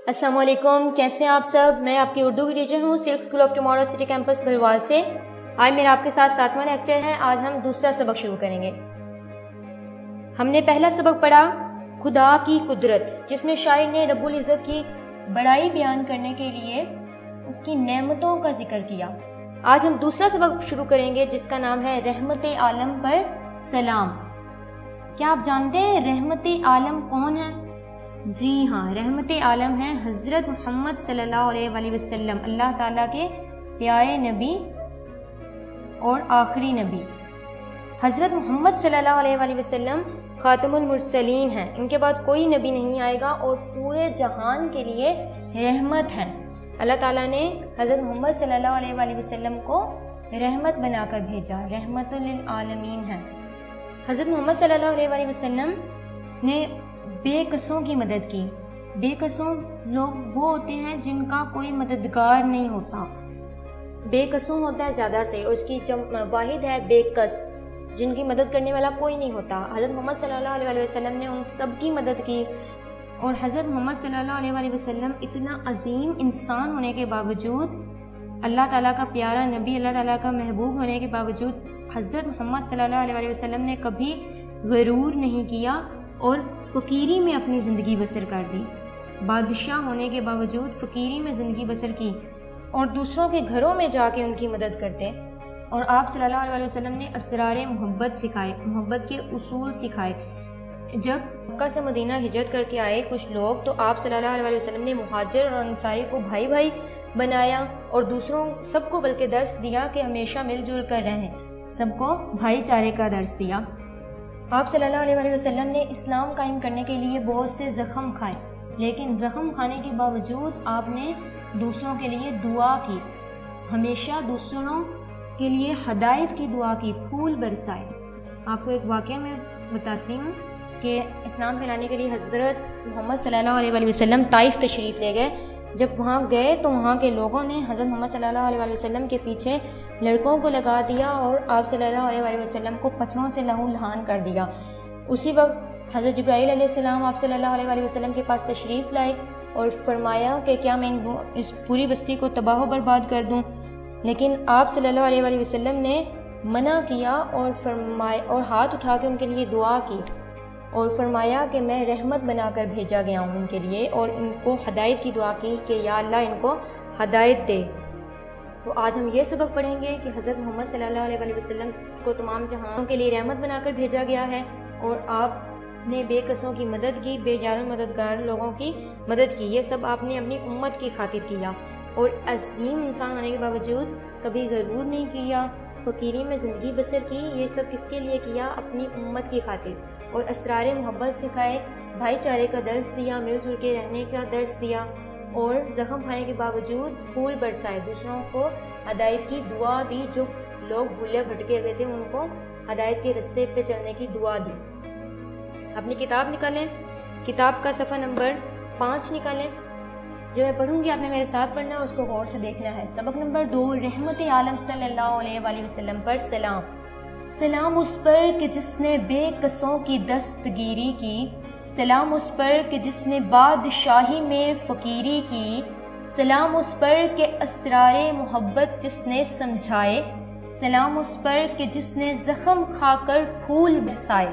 السلام علیکم، کیسے ہیں آپ سب؟ میں آپ کی اردو کی ٹیچر ہوں silk school of tomorrow city campus Bhalwal سے۔ آج میرا آپ کے ساتھ 7واں لیکچر ہے۔ آج ہم دوسرا سبق شروع کریں گے۔ ہم نے پہلا سبق پڑھا خدا کی قدرت، جس میں شاعر نے رب العزت کی بڑائی بیان کرنے کے لیے اس کی نعمتوں کا ذکر کیا۔ آج ہم دوسرا سبق شروع کریں گے جس کا نام ہے رحمت عالم پر سلام۔ کیا آپ جانتے ہیں رحمت عالم کون ہے؟ جی ہاں، رحمت عالم ہے حضرت محمد صلی اللہ علیہ وآلہ وسلم، اللہ تعالیٰ کے پیارے نبی اور آخری نبی۔ حضرت محمد صلی اللہ علیہ وآلہ وسلم خاتم المرسلین ہیں، ان کے بعد کوئی نبی نہیں آئے گا اور پورے جہان کے لیے رحمت ہے۔ اللہ تعالیٰ نے حضرت محمد صلی اللہ علیہ وآلہ وسلم کو رحمت بنا کر بھیجا، رحمت للعالمین ہے۔ حضرت محمد صلی اللہ علیہ وآلہ وسلم نے بے کسوں کی مدد کی۔ بے کسوں لوگ وہ ہوتے ہیں جن کا کوئی مددگار نہیں ہوتا۔ بے کسوں ہوتا ہے زیادہ سے، اور اس کی واحد ہے بے کس، جن کی مدد کرنے والا کوئی نہیں ہوتا۔ حضرت محمد صلی اللہ علیہ وسلم نے ان سب کی مدد کی، اور حضرت محمد صلی اللہ علیہ وسلم اتنا عظیم انسان ہونے کے باوجود، اللہ تعالیٰ کا پیارا نبی، اللہ تعالیٰ کا محبوب ہونے کے باوجود، حضرت محمد صلی اللہ علیہ وسلم نے کبھی غرور نہیں کیا اور فقیری میں اپنی زندگی بسر کر دی۔ بادشاہ ہونے کے باوجود فقیری میں زندگی بسر کی اور دوسروں کے گھروں میں جا کے ان کی مدد کرتے۔ اور آپ صلی اللہ علیہ وسلم نے اسرار محبت سکھائے، محبت کے اصول سکھائے۔ جب مکہ سے مدینہ ہجرت کر کے آئے کچھ لوگ، تو آپ صلی اللہ علیہ وسلم نے مہاجر اور انصاری کو بھائی بھائی بنایا اور دوسروں سب کو بلکہ درس دیا کہ ہمیشہ مل جل کر رہیں، سب کو بھائی چارے کا درس دیا۔ آپ صلی اللہ علیہ وسلم نے اسلام قائم کرنے کے لیے بہت سے زخم کھائے، لیکن زخم کھانے کے باوجود آپ نے دوسروں کے لیے دعا کی، ہمیشہ دوسروں کے لیے ہدایت کی دعا کی، پھول برسائے۔ آپ کو ایک واقعہ میں بتاتی ہوں کہ اسلام پھیلانے کے لیے حضرت محمد صلی اللہ علیہ وسلم طائف تشریف لے گئے۔ جب وہاں گئے تو وہاں کے لوگوں نے حضرت محمد صلی اللہ علیہ وسلم کے پیچھے لڑکوں کو لگا دیا اور آپ صلی اللہ علیہ وسلم کو پتھروں سے لہو لہان کر دیا۔ اسی وقت حضرت جبرائیل علیہ السلام آپ صلی اللہ علیہ وسلم کے پاس تشریف لائے اور فرمایا کہ کیا میں اس پوری بستی کو تباہ و برباد کر دوں؟ لیکن آپ صلی اللہ علیہ وسلم نے منع کیا اور ہاتھ اٹھا کے ان کے لیے دعا کی اور فرمایا کہ میں رحمت بنا کر بھیجا گیا ہوں ان کے لیے، اور ان کو ہدایت کی دعا کی کہ یا اللہ ان کو ہدایت دے۔ تو آج ہم یہ سبق پڑھیں گے کہ حضرت محمد صلی اللہ علیہ وسلم کو تمام جہانوں کے لیے رحمت بنا کر بھیجا گیا ہے، اور آپ نے بے کسوں کی مدد کی، بے جان مددگار لوگوں کی مدد کی۔ یہ سب آپ نے اپنی امت کی خاطر کیا، اور عظیم انسان ہونے کے باوجود کبھی غرور نہیں کیا، فقیری میں زندگی بسر کی۔ یہ سب کس کے لیے کیا؟ اپنی امت کی خاطر، اور اسرار محبت سکھائے، بھائی چارے کا درس دیا، مل جل کے رہنے کا درس دیا، اور زخم کھانے کے باوجود پھول برسائے، دوسروں کو ہدایت کی دعا دی، جو لوگ بھولے بھٹکے ہوئے تھے ان کو ہدایت کے رستے پہ چلنے کی دعا دی۔ اپنی کتاب نکالیں، کتاب کا صفحہ نمبر 5 نکالیں۔ جو میں پڑھوں گی آپ نے میرے ساتھ پڑھنا ہے، اس کو غور سے دیکھنا ہے۔ سبق نمبر 2، رحمت عالم صلی اللہ علیہ وآلہ وسلم پر سلام۔ سلام اس پر کہ جس نے بے کسوں کی دستگیری کی، سلام اس پر کہ جس نے بادشاہی میں فقیری کی، سلام اس پر کہ اسرار محبت جس نے سمجھائے، سلام اس پر کہ جس نے زخم کھا کر پھول برسائے۔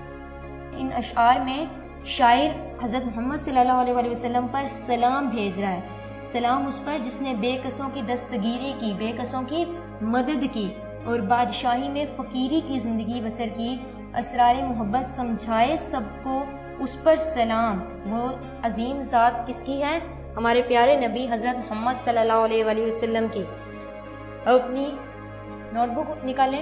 ان اشعار میں شاعر حضرت محمد صلی اللہ علیہ وسلم پر سلام بھیج رہا ہے۔ سلام اس پر جس نے بے کسوں کی دستگیری کی، بے کسوں کی مدد کی، اور بادشاہی میں فقیری کی زندگی بسر کی، اسرار محبت سمجھائے سب کو، اس پر سلام۔ وہ عظیم ذات کس کی ہے؟ ہمارے پیارے نبی حضرت محمد صلی اللہ علیہ وآلہ وسلم کی۔ اب اپنی نوٹ بک نکالیں۔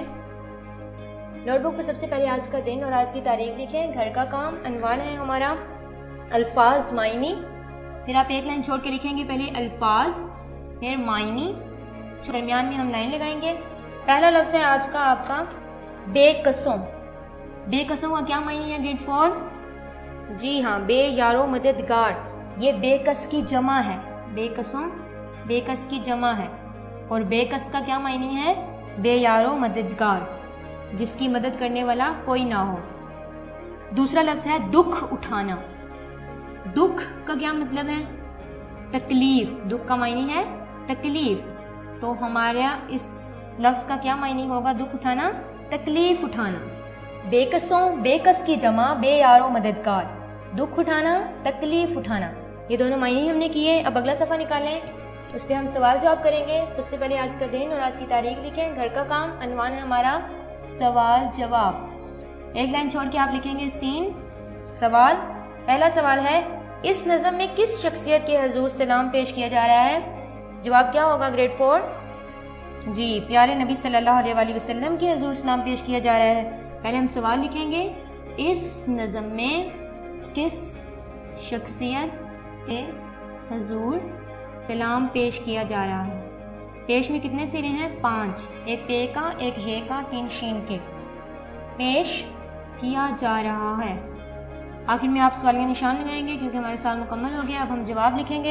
نوٹ بک پہ سب سے پہلے آج کا دن اور آج کی تاریخ لکھیں۔ گھر کا کام عنوان ہے ہمارا الفاظ معنی، پھر آپ ایک لائن چھوڑ کے لکھیں گے، پہلے الفاظ پھر معنی، درمیان میں ہم لائن لگائیں گے۔ پہلا لفظ ہے آج کا آپ کا بے کسوں۔ بے کسوں کا کیا معنی ہے گریڈ 4؟ جی ہاں، بے یارو مددگار۔ یہ بے کس کی جمع ہے، بے کسوں بے کس کی جمع ہے، اور بے کس کا کیا معنی ہے؟ بے یارو مددگار، جس کی مدد کرنے والا کوئی نہ ہو۔ دوسرا لفظ ہے دکھ اٹھانا۔ دکھ کا کیا مطلب ہے؟ तकलीफ, दुख का मायने है तकलीफ, तो हमारा इस लफ्ज़ का क्या मायने होगा? दुख उठाना, तकलीफ उठाना। बेकसों, बेकस की जमा बेयारो मददगार, दुख उठाना, तकलीफ उठाना, ये दोनों मायने हमने किए। अब अगला सफ़ा निकालें, उस पर हम सवाल जवाब करेंगे। सबसे पहले आज का दिन और आज की तारीख लिखें। घर का काम, अनवान है हमारा सवाल जवाब। एक लाइन छोड़ के आप लिखेंगे सीन सवाल। पहला सवाल है, इस नज़म में किस शख्सियत के हजूर सलाम पेश किया जा रहा है? जवाब क्या होगा ग्रेड 4? जी, प्यारे नबी सल्लल्लाहु अलैहि वसल्लम के हजूर सलाम पेश किया जा रहा है। पहले हम सवाल लिखेंगे, इस नज़म में किस शख्सियत के हजूर सलाम पेश किया जा रहा है? पेश में कितने सिरे हैं? 5, एक पे का, एक ये का, 3 शीन के। पेश किया जा रहा है। आखिर में आप सवालिया निशान लगाएंगे क्योंकि हमारा सवाल मुकम्मल हो गया। अब हम जवाब लिखेंगे।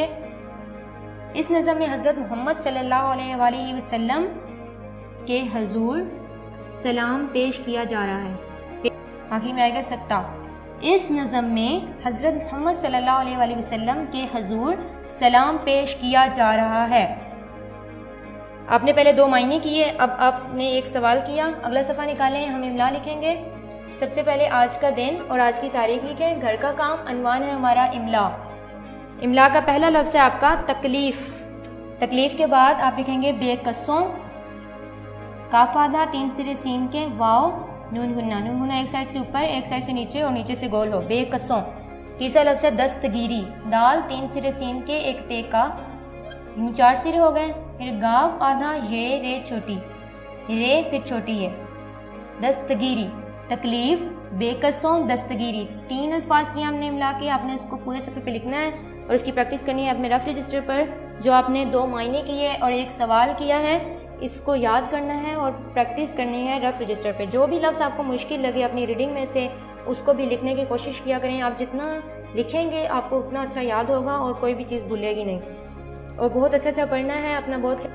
इस नज़म में हज़रत मोहम्मद सल्लल्लाहु अलैहि वसल्लम के हजूर सलाम पेश किया जा रहा है। आखिर में आएगा 7। इस नज़म में हज़रत मोहम्मद सल्लल्लाहु अलैहि वसल्लम के हजूर सलाम पेश किया जा रहा है। आपने पहले 2 मायने किए, अब आपने एक सवाल किया। अगला सफ़ा निकालें, हम इमला लिखेंगे। सबसे पहले आज का दिन और आज की तारीख लिखें। घर का काम, अनवान है हमारा इमला। इमला का पहला लफ्ज़ है आपका तकलीफ। तकलीफ के बाद आप लिखेंगे बेकसों, काफ आधा, 3 सिरे सीन के, वाव, नून गुन्ना। नून गुन्ना एक साइड से ऊपर, एक साइड से नीचे और नीचे से गोल हो, बेकसों। तीसरा लफ्ज़ है दस्तगीरी। दाल, 3 सिरे सीन के, एक ते का, यूँ 4 सिरे हो गए। फिर गाव आधा, ये रे छोटी, रे फिर छोटी है, दस्तगीरी। तकलीफ, बेकसों, दस्तगीरी, 3 अल्फाज की हमने मिला के आपने इसको पूरे सफ़े पे लिखना है और इसकी प्रैक्टिस करनी है अपने रफ रजिस्टर पर। जो आपने 2 मायने किए और एक सवाल किया है, इसको याद करना है और प्रैक्टिस करनी है रफ रजिस्टर पे। जो भी लफ्ज़ आपको मुश्किल लगे अपनी रीडिंग में से, उसको भी लिखने की कोशिश किया करें। आप जितना लिखेंगे आपको उतना अच्छा याद होगा और कोई भी चीज़ भूलेगी नहीं। और बहुत अच्छा पढ़ना है, अपना बहुत